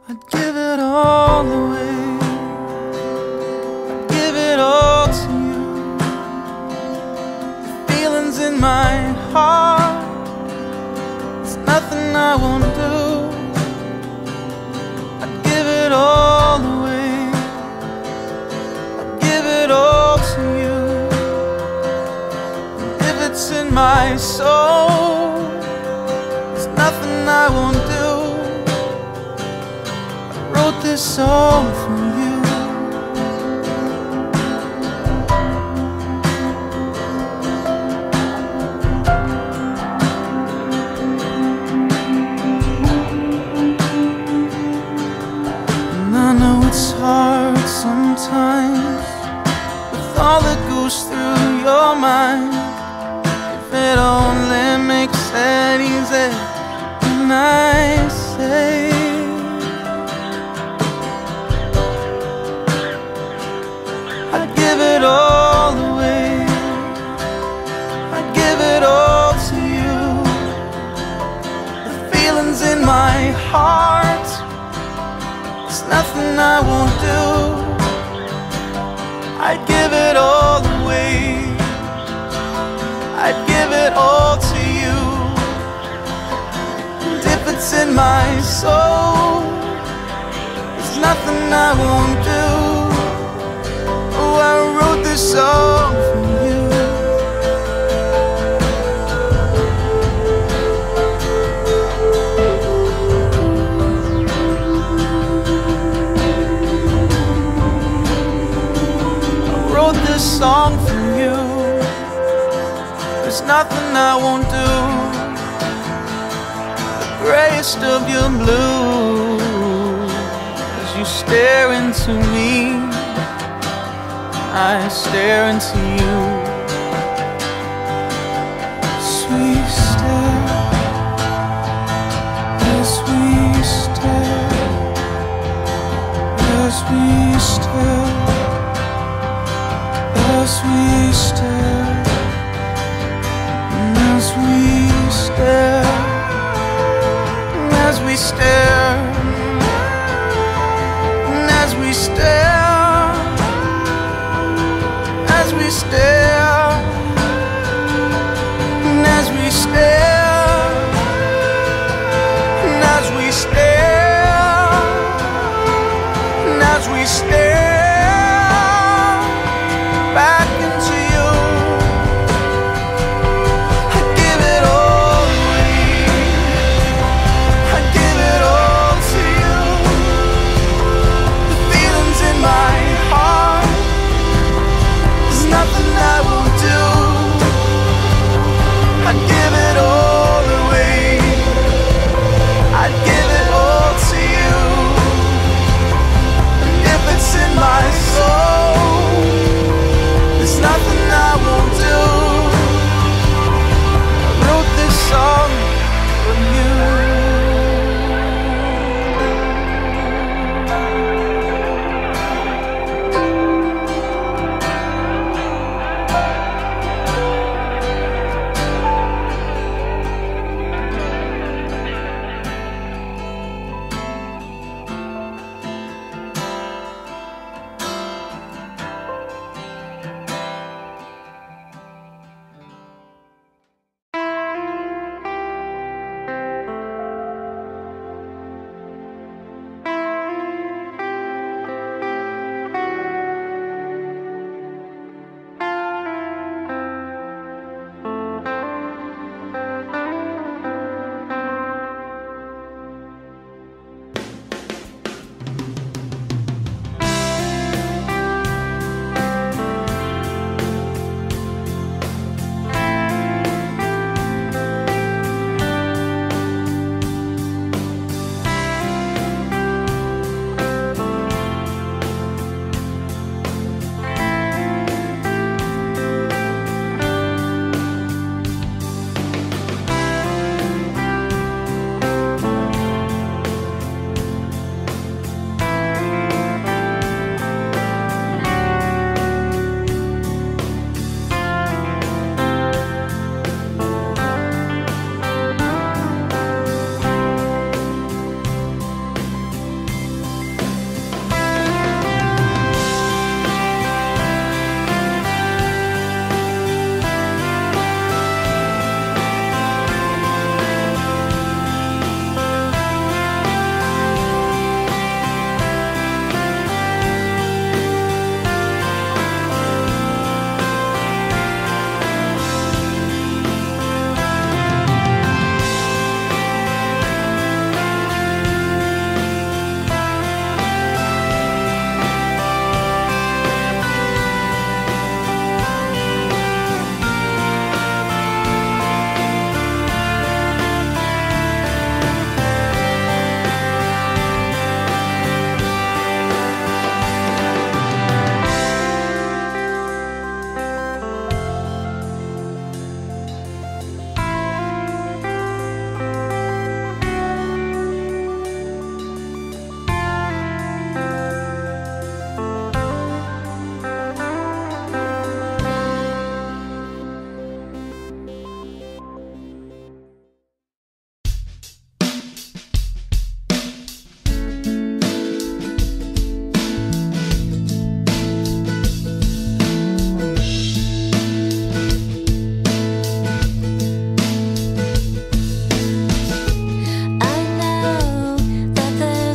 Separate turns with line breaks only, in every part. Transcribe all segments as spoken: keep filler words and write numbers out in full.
I'd give it all away. I'd give it all to you. The feelings in my heart, there's nothing I won't do. I'd give it all away. I'd give it all to you. And if it's in my soul, there's nothing I won't do. Wrote this song for you. And I know it's hard sometimes with all that goes through your mind. If it only makes it easy when I say I'd give it all away. I'd give it all to you. The feelings in my heart, there's nothing I won't do. I'd give it all away. I'd give it all to you. And if it's in my soul, there's nothing I won't do. I wrote this song for you. I wrote this song for you. There's nothing I won't do. The grayest of your blue, as you stare into me, I stare into you. Sweet stare, as we stare, as we stare, as we stare, and as we stare, and as we stare, and as we stare. As we stare, and as we stare, and as we stare, and as we stare back into you, I'd give it all away. I'd give it all to you. The feelings in my heart, nothing I won't do. I'd give it all away. I'd give it all to you. And if it's in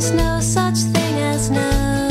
There's no such thing as no.